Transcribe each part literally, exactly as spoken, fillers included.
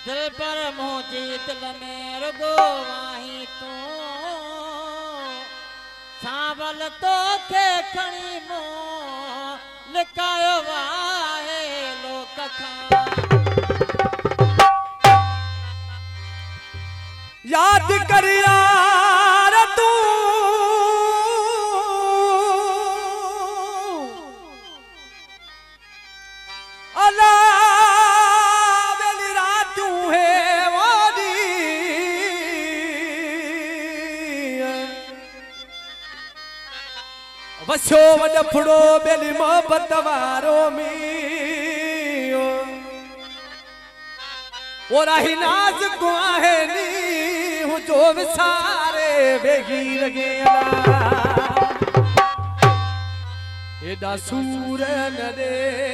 दिल पर मुझी दिल में रुगो वाही तू सावल तो के खणी मो लिकायो वाहे लोक खां याद कर यार तू अला वसो वडफड़ो बेली मोहब्बत वारो मी और आही नाज को आहे नी हूं जो विसारे बेगी लगे एडा सूर न दे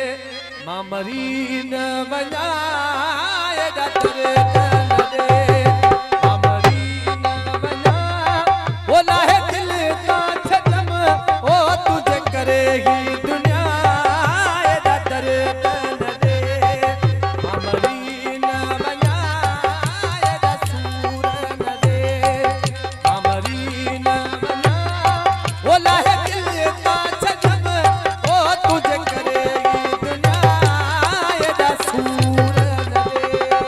मामरी न वना एडा तेरे न दे मामरी न वना बोला है दिल का करेगी दुनिया एदा दर्द न दे हमरी न बना एदा सूर न दे हमरी न बना बोला है दिल का सजम ओ तुझे करेगी दुनिया एदा सूर न दे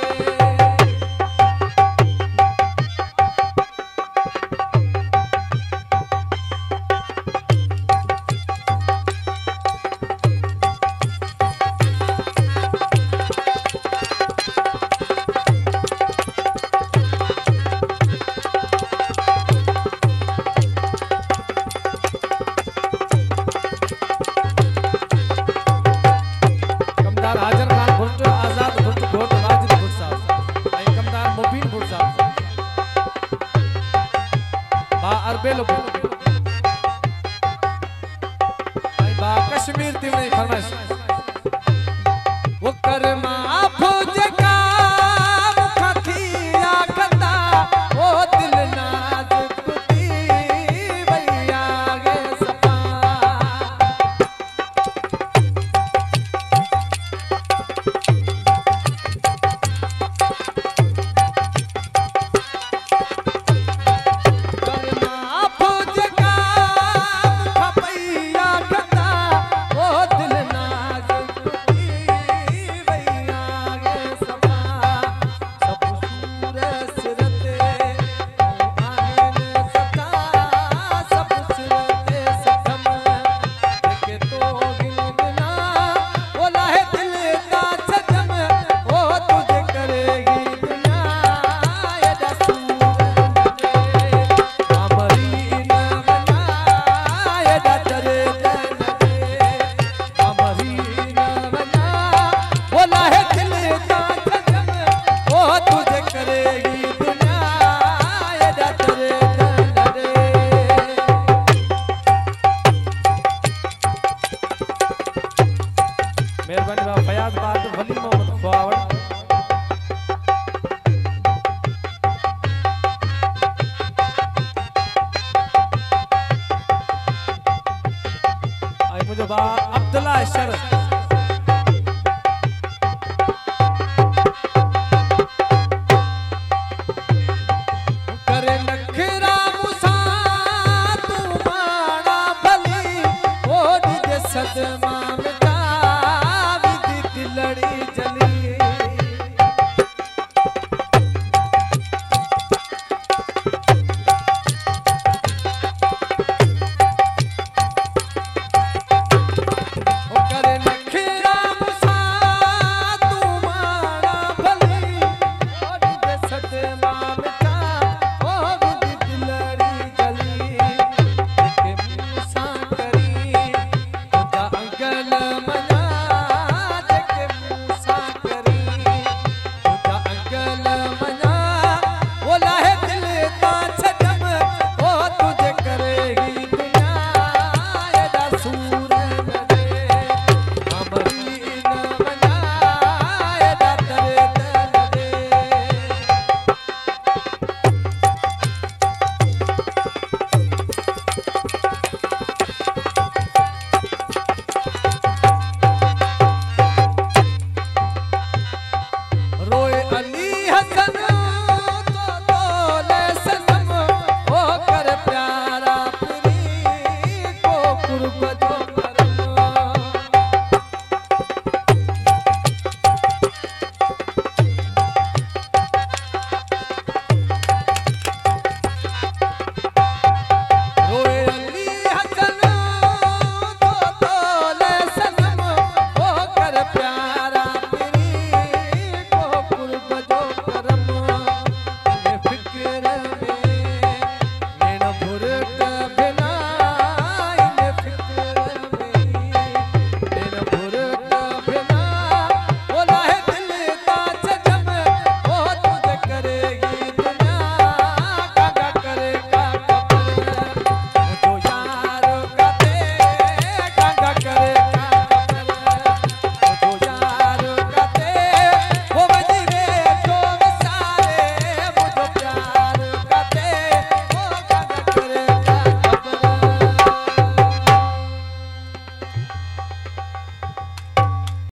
कश्मीर तीवरी फरमाइश वो कर माफ जगा मुखा थिया खता ओ दिल नाजुक थी भैया गे सपा कर माफ जगा मुखा भैया खता मेहरबानी बाबा फयाज बाद वली मोहम्मद ख्वावड़ आई मुझे बा अब्दुल्ला शरफ